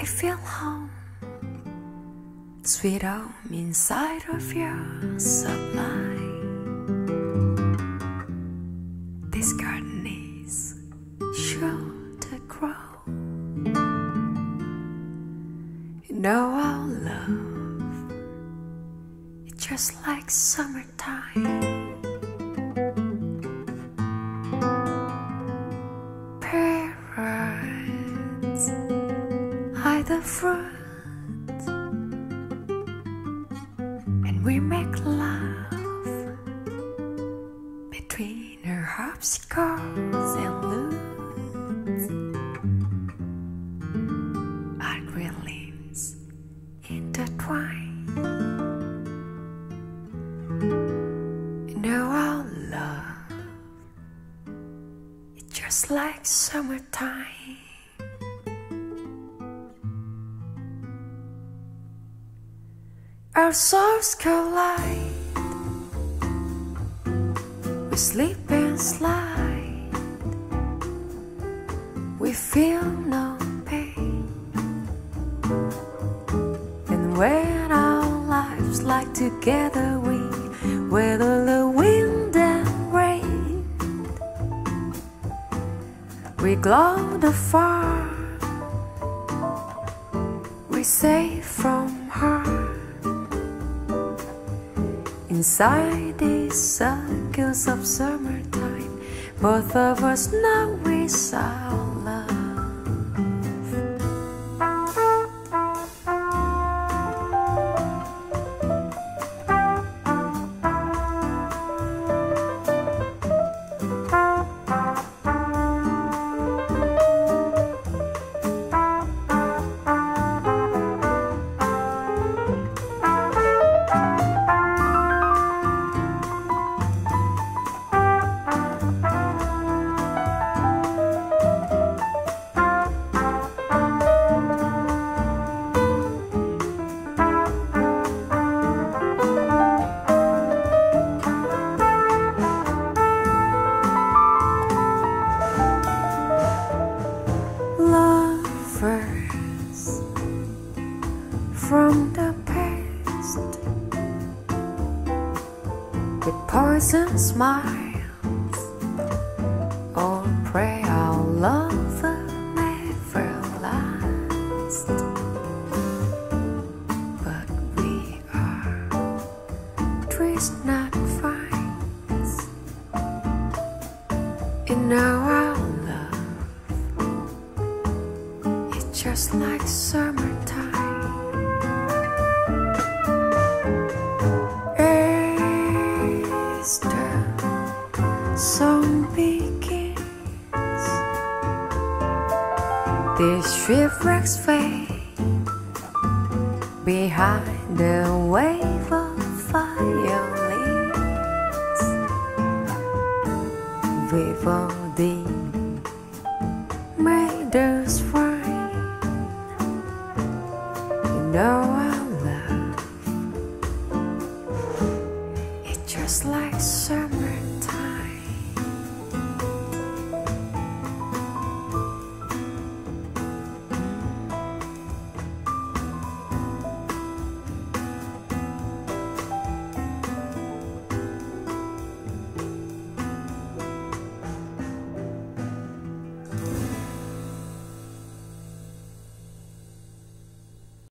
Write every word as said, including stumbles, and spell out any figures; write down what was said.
I feel home, sweet home inside of your supply. This garden is sure to grow. You know our love, it's just like summertime. Parrots hide the fruit, and we make love between her harpsichords and lutes. Our green limbs intertwine. You know our love, it's just like summertime. Our souls collide, we sleep and slide, we feel no pain. And when our lives lie together, we weather the wind and rain. We glow the far, we safe from harm. Inside these circles of summertime, both of us know it's our love. From the past, with poison smiles, oh, pray our love will never last. But we are trees, not vines. You know our love, it's just like summertime. Song begins, these shipwrecks fade behind the wave of violins. Vivaldi made us fine. You know our love, it's just like summer.